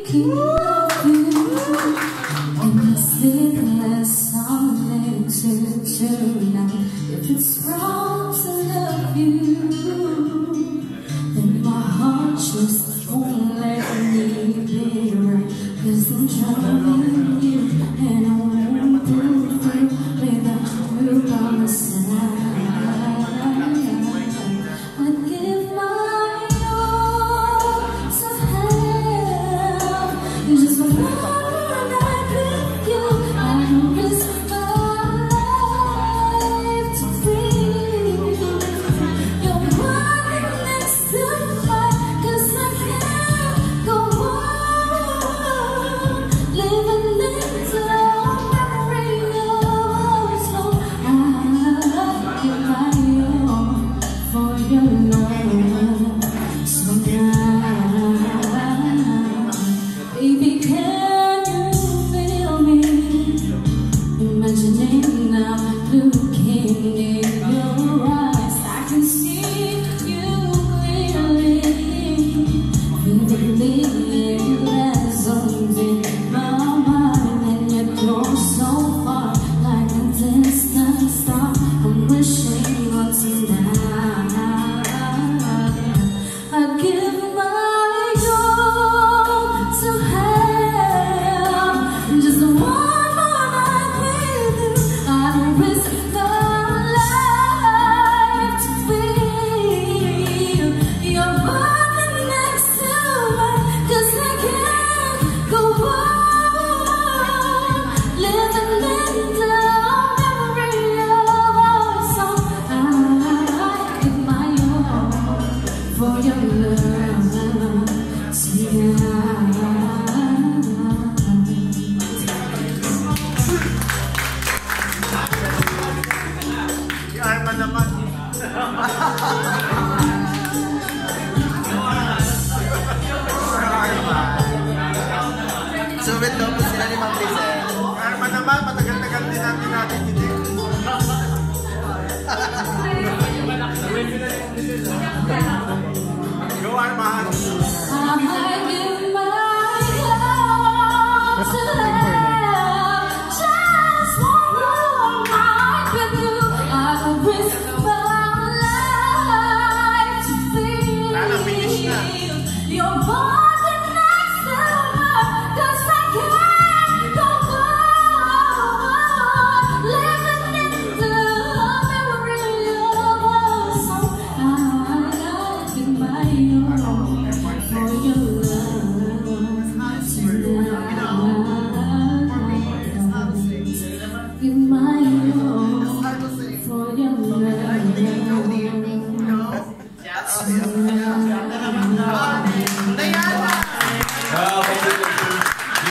thinking of you, and the sleepless silence tonight. If it's wrong to love you, then my heart just won't let me be right. 'Cause I'm driving you, and I won't pull through without you by my side. I'd give my all to have you just one night with you. I'd risk my life to breathe. You're right next to mine, 'cause I can't go on living into a memory of us. So I'd give my all for your love. So now, baby, can you feel me? Imagining I'm looking in your eyes, I can see you clearly, vividly.